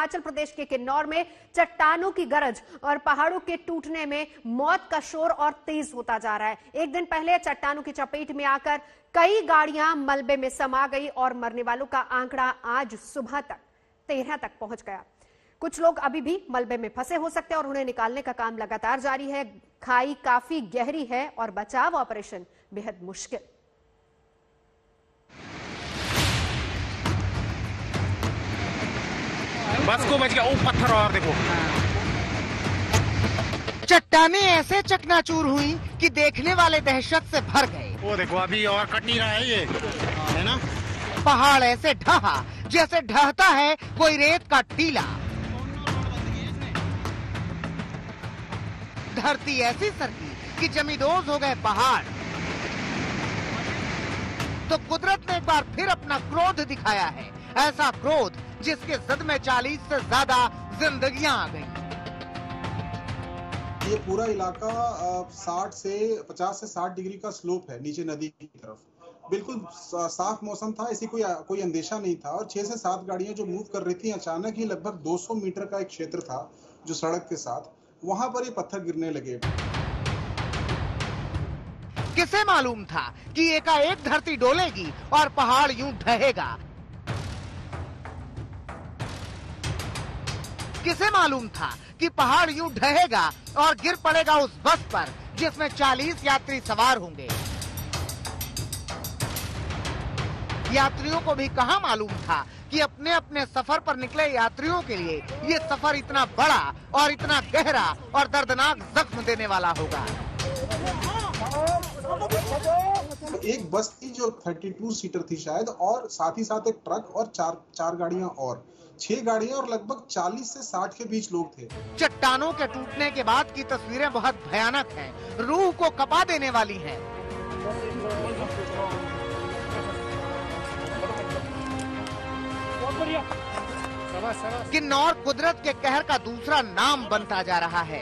हिमाचल प्रदेश के किन्नौर में चट्टानों की गरज और पहाड़ों के टूटने में मौत का शोर और तेज होता जा रहा है। एक दिन पहले चट्टानों की चपेट में आकर कई गाड़ियां मलबे में समा गई और मरने वालों का आंकड़ा आज सुबह तक 13 तक पहुंच गया। कुछ लोग अभी भी मलबे में फंसे हो सकते हैं और उन्हें निकालने का काम लगातार जारी है। खाई काफी गहरी है और बचाव ऑपरेशन बेहद मुश्किल। बस को बच गया। ओ पत्थर और देखो। चट्टानें ऐसे चकनाचूर हुई कि देखने वाले दहशत से भर गए। वो देखो अभी और कट नहीं रहा है ये, है ना? पहाड़ ऐसे ढहा जैसे ढहता है कोई रेत का टीला। धरती ऐसी सरकी कि जमींदोज हो गए पहाड़। तो कुदरत ने एक बार फिर अपना क्रोध दिखाया है, ऐसा क्रोध जिसके जद में 40 से ज्यादा जिंदगियां आ गई। ये पूरा इलाका 50 से 60 डिग्री का स्लोप है नीचे नदी की तरफ। बिल्कुल साफ मौसम था, ऐसी कोई अंदेशा नहीं था और 6 से 7 गाड़ियां जो मूव कर रही थी, अचानक ही लगभग 200 मीटर का एक क्षेत्र था जो सड़क के साथ, वहां पर ये पत्थर गिरने लगे। किसे मालूम था कि एकाएक धरती डोलेगी और पहाड़ यूं ढहेगा? किसे मालूम था कि पहाड़ यूं ढहेगा और गिर पड़ेगा उस बस पर जिसमें 40 यात्री सवार होंगे? यात्रियों को भी कहां मालूम था कि अपने अपने सफर पर निकले यात्रियों के लिए ये सफर इतना बड़ा और इतना गहरा और दर्दनाक जख्म देने वाला होगा। एक बस थी जो 32 सीटर थी शायद, और साथ ही साथ एक ट्रक और चार गाड़ियां और 6 गाड़ियां और लगभग 40 से 60 के बीच लोग थे। चट्टानों के टूटने के बाद की तस्वीरें बहुत भयानक हैं, रूह को कपा देने वाली हैं। किन्नौर कुदरत के कहर का दूसरा नाम बनता जा रहा है।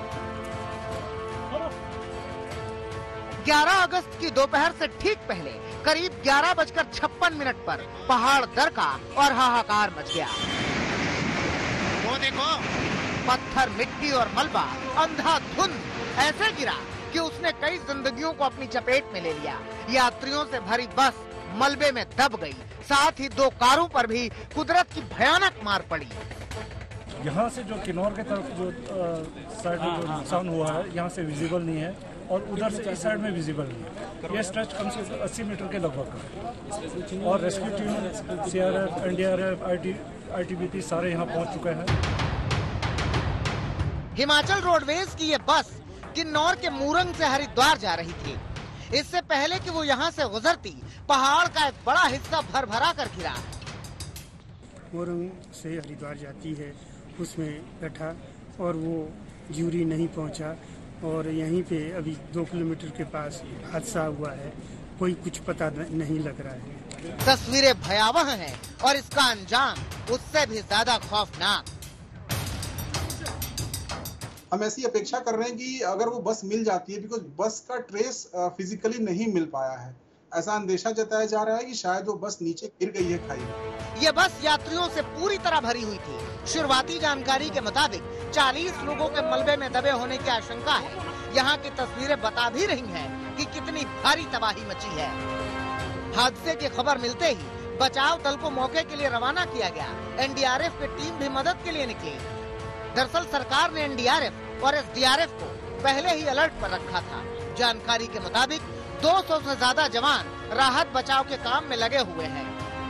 11 अगस्त की दोपहर से ठीक पहले करीब 11:56 पर पहाड़ दरका और हाहाकार मच गया। वो देखो, पत्थर, मिट्टी और मलबा अंधाधुंध ऐसे गिरा कि उसने कई जिंदगियों को अपनी चपेट में ले लिया। यात्रियों से भरी बस मलबे में दब गई, साथ ही 2 कारों पर भी कुदरत की भयानक मार पड़ी। यहाँ से जो किन्नौर की तरफ जो साइड में जो नुकसान हुआ है, यहाँ से विजिबल नहीं है और उधर से इस साइड में विजिबल नहीं है। ये स्ट्रेच कम से कम 80 मीटर के लगभग है और rescue team, CRF, NDRF, ITBP सारे यहाँ पहुँच चुके हैं। हिमाचल रोडवेज की ये बस किन्नौर के मूरंग से हरिद्वार जा रही थी। इससे पहले कि वो यहाँ से गुजरती, पहाड़ का एक बड़ा हिस्सा भर-भरा कर गिरा। मूरंग से हरिद्वार जाती है, उसमें बैठा और वो ज्यूरी नहीं पहुँचा और यहीं पे अभी 2 किलोमीटर के पास हादसा हुआ है। कोई कुछ पता नहीं लग रहा है। तस्वीरें भयावह हैं और इसका अंजाम उससे भी ज्यादा खौफनाक। हम ऐसी अपेक्षा कर रहे हैं कि अगर वो बस मिल जाती है, बिकॉज बस का ट्रेस फिजिकली नहीं मिल पाया है, ऐसा अंदेशा जताया जा रहा है कि शायद वो बस नीचे गिर गई है खाई में। ये बस यात्रियों से पूरी तरह भरी हुई थी। शुरुआती जानकारी के मुताबिक 40 लोगों के मलबे में दबे होने की आशंका है। यहाँ की तस्वीरें बता भी रही हैं कि कितनी भारी तबाही मची है। हादसे की खबर मिलते ही बचाव दल को मौके के लिए रवाना किया गया। NDRF की टीम भी मदद के लिए निकली। दरअसल सरकार ने NDRF और SDRF को पहले ही अलर्ट पर रखा था। जानकारी के मुताबिक 200 से ज्यादा जवान राहत बचाव के काम में लगे हुए हैं।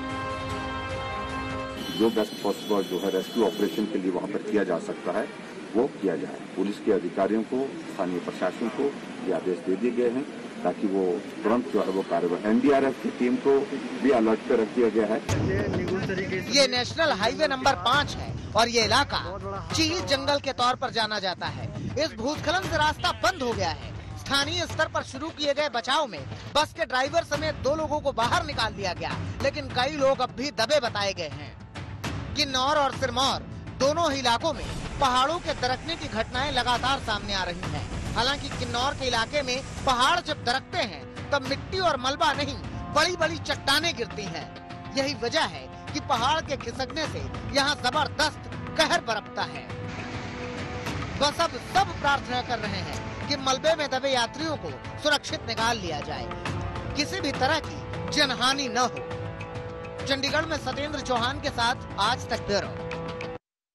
जो बेस्ट पॉसिबल जो है रेस्क्यू ऑपरेशन के लिए वहाँ पर किया जा सकता है वो किया जाए। पुलिस के अधिकारियों को, स्थानीय प्रशासन को ये आदेश दे दिए गए हैं ताकि वो तुरंत जो है वो कार्रवाई। NDRF की टीम को भी अलर्ट पे रख दिया गया है। ये नेशनल हाईवे नंबर 5 है और ये इलाका चील जंगल के तौर पर जाना जाता है। इस भूस्खलन से रास्ता बंद हो गया है। स्थानीय स्तर पर शुरू किए गए बचाव में बस के ड्राइवर समेत 2 लोगों को बाहर निकाल दिया गया, लेकिन कई लोग अब भी दबे बताए गए हैं। किन्नौर और सिरमौर दोनों ही इलाकों में पहाड़ों के दरकने की घटनाएं लगातार सामने आ रही हैं। हालांकि किन्नौर के इलाके में पहाड़ जब दरकते हैं तब मिट्टी और मलबा नहीं, बड़ी बड़ी चट्टानें गिरती हैं। यही वजह है कि पहाड़ के खिसकने से यहाँ जबरदस्त कहर बरपता है। बस अब सब प्रार्थना कर रहे हैं कि मलबे में दबे यात्रियों को सुरक्षित निकाल लिया जाए, किसी भी तरह की जनहानि न हो। चंडीगढ़ में सत्येंद्र चौहान के साथ आज तक ब्यूरो।